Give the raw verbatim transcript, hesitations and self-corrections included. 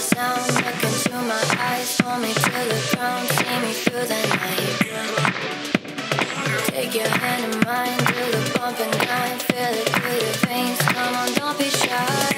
sound, look into my eyes, hold me to the ground, see me through the night. Take your hand in mine, do the bump and grind, feel it through your veins. Come on, don't be shy.